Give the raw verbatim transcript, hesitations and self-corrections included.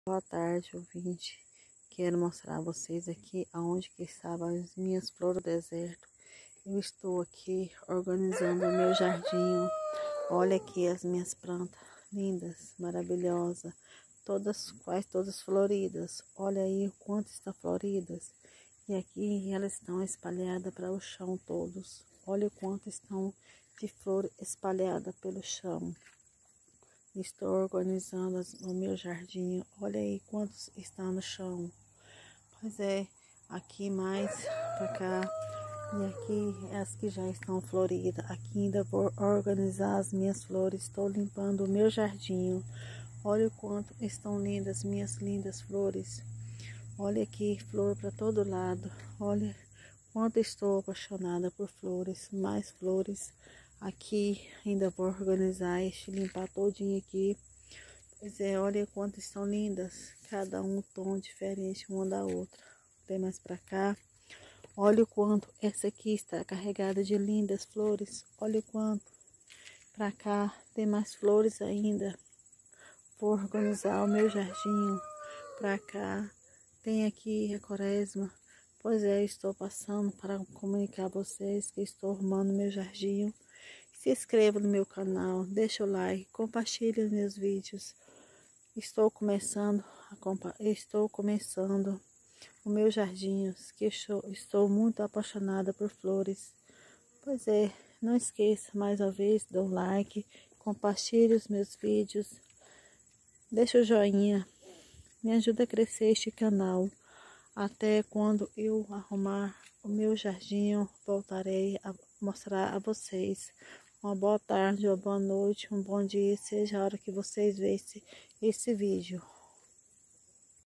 Boa tarde, ouvinte. Quero mostrar a vocês aqui aonde que estavam as minhas flores do deserto. Eu estou aqui organizando o meu jardim. Olha aqui as minhas plantas lindas, maravilhosas, todas quase todas floridas. Olha aí o quanto estão floridas. E aqui elas estão espalhadas para o chão todos. Olha o quanto estão de flor espalhada pelo chão. Estou organizando o meu jardim. Olha aí quantos estão no chão. Pois é, aqui mais para cá. E aqui as que já estão floridas. Aqui ainda vou organizar as minhas flores. Estou limpando o meu jardim. Olha o quanto estão lindas minhas lindas flores. Olha aqui, flor para todo lado. Olha quanto estou apaixonada por flores. Mais flores. Aqui ainda vou organizar este, limpar todinho aqui. Pois é, olha quanto estão lindas. Cada um tom diferente uma da outra. Tem mais pra cá. Olha o quanto essa aqui está carregada de lindas flores. Olha o quanto. Pra cá tem mais flores ainda. Vou organizar o meu jardim. Pra cá tem aqui a quaresma. Pois é, estou passando para comunicar a vocês que estou arrumando meu jardim. Se inscreva no meu canal, deixa o like, compartilhe os meus vídeos. Estou começando, a, estou começando o meu jardim, que estou, estou muito apaixonada por flores. Pois é, não esqueça mais uma vez, dê um like, compartilhe os meus vídeos, deixa o joinha, me ajuda a crescer este canal. Até quando eu arrumar o meu jardim, voltarei a mostrar a vocês. Uma boa tarde, uma boa noite, um bom dia, seja a hora que vocês vejam esse vídeo.